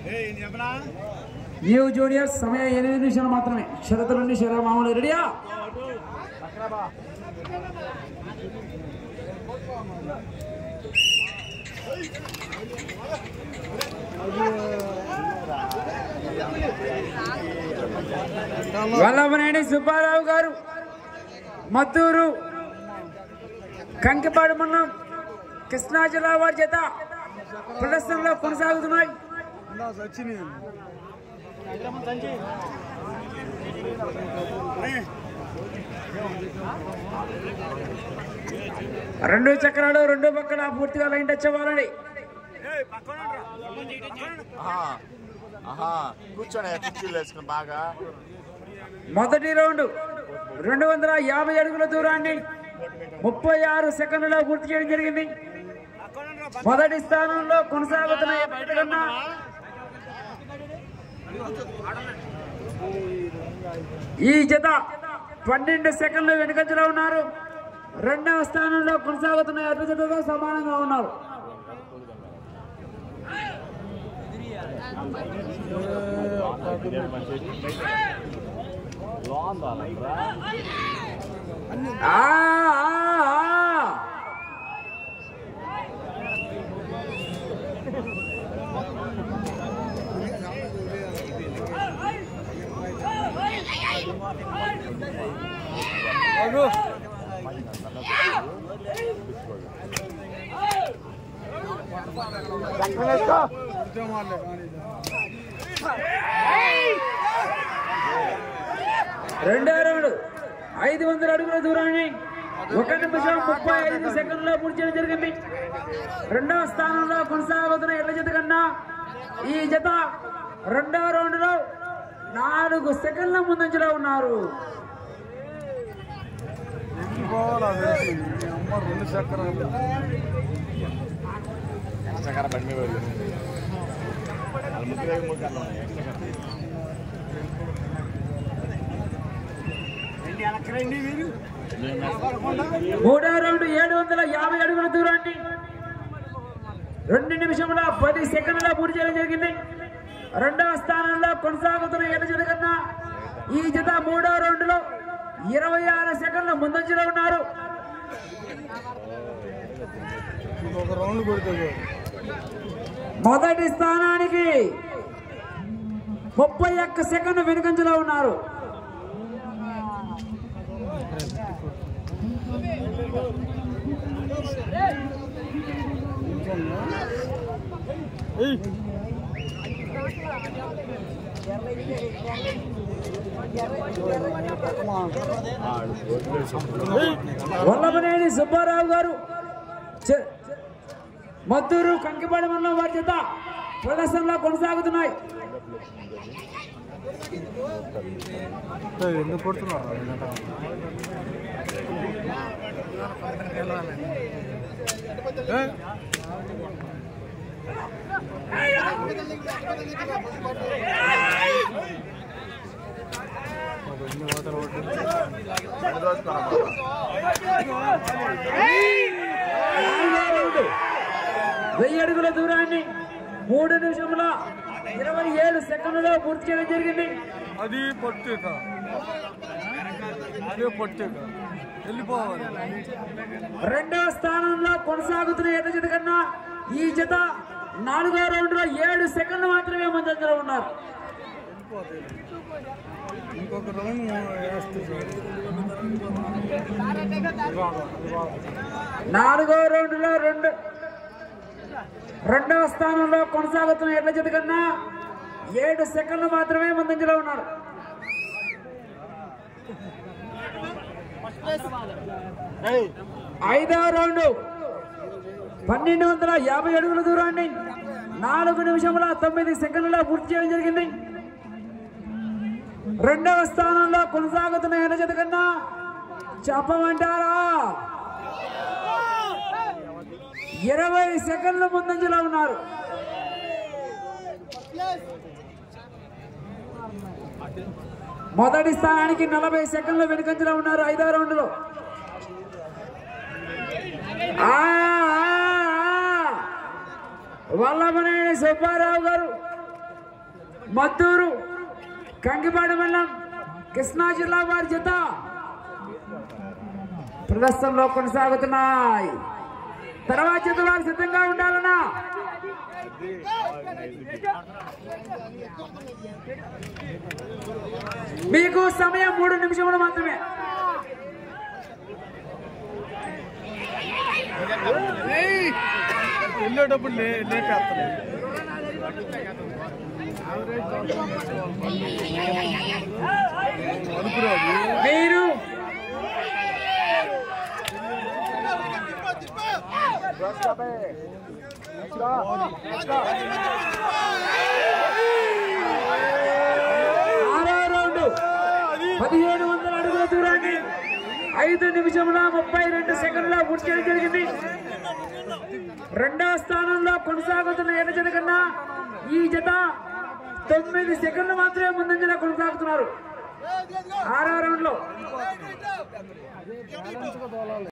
New juniors సమయం 8 నిమిషాలు మాత్రమే. షరతుల నుండి శరవ మామూలు రెడీయా? వల్లభనేని సుబ్బారావు గారు మద్దూరు కంకిపాడు మండలం కృష్ణా జిల్లా వారి చేత ప్రదర్శనలో కొనసాగుతున్నాయి. రెండు చక్రాలు రెండు పక్కన పూర్తిగా లైన్ టచ్ అవ్వాలండి. మొదటి రౌండ్ 250 అడుగుల దూరాన్ని 36 సెకండ్లలో పూర్తి చేయడం జరిగింది. మొదటి స్థానంలో కొనసాగుతున్న ఈ జత 12 సెకండ్లు వెనుకంజలో ఉన్నారు. రెండవ స్థానంలో కొనసాగుతున్న ఎర్ర జతతో సమానంగా ఉన్నారు. రెండో రౌండ్ 500 అడుగుల దూరాన్ని 1 నిమిషం 35 సెకండ్లో పూర్తి చేయడం జరిగింది. రెండవ స్థానంలో కొనసాగుతున్న ఎర్ర జత కన్నా ఈ జత రెండవ రౌండ్ లో 4 సెకండ్ల ముందంజలో ఉన్నారు. మూడో రౌండ్ 750 అడుగుల దూరాన్ని 2 నిమిషముల 10 సెకండ్ల పూర్తి చేయడం జరిగింది. రెండవ స్థానంలో కొనసాగుతున్న ఎర్ర జత కన్నా ఈ జత మూడో రౌండ్ లో 26 సెకండ్ల ముందంజలో ఉన్నారు. మొదటి స్థానానికి 31 సెకండ్ల వెనుకంజలో ఉన్నారు. వల్లభనేని సుబ్బారావు గారు మద్దూరు కంకిపాడు మండలం వారి చేత ప్రదర్శనలో కొనసాగుతున్నాయి. ఎందుకు కొడుతున్నారు? వెయ్యి అడుగుల దూరాన్ని 3 నిమిషముల 27 సెకండ్లలో పూర్తి చేయడం జరిగింది. అది పట్టిక వెళ్ళిపోవాలి. రెండవ స్థానంలో కొనసాగుతున్న ఎర్ర జత కన్నా ఈ జత 4వ రౌండ్ లో 7 సెకండ్లు మాత్రమే ముందంజలో ఉన్నారు. ఇంకొక రౌండ్ 4వ రౌండ్ లో రెండవ స్థానంలో కొనసాగుతున్న ఎర్ర జత కన్నా 7 సెకండ్లు మాత్రమే ముందంజలో ఉన్నారు. ఐదవ రౌండ్ 1250 అడుగుల దూరాన్ని 4 నిమిషముల 9 సెకండ్లలో పూర్తి చేయడం జరిగింది. రెండవ స్థానంలో కొనసాగుతున్న ఎర్ర జత కన్నా చెప్పమంటారా 20 సెకండ్ల ముందంజలో ఉన్నారు. మొదటి స్థానానికి 40 సెకండ్ల వెనుకంజలో ఉన్నారు. 5వ రౌండ్ లో వల్లభనేని సుబ్బారావు గారు మద్దూరు కంగిపాడు మండలం కృష్ణా జిల్లా వారి జత ప్రదర్శనలో కొనసాగుతున్నాయి. తర్వాత జత వారు సిద్ధంగా ఉండాలన్నా. మీకు సమయం 3 నిమిషములు మాత్రమే. వెళ్ళేటప్పుడు లేట్ మీరు ఆరో రౌండ్ 1700 అడుగుల దూరాన్ని 5 నిమిషముల 32 సెకండ్ల పూర్తి చేయడం జరిగింది. రెండవ స్థానంలో కొనసాగుతున్న ఎర్ర జత కన్నా ఈ జత 9 సెకండ్లు మాత్రమే ముందంజలో కొనసాగుతున్నారు 6వ రౌండ్ లో.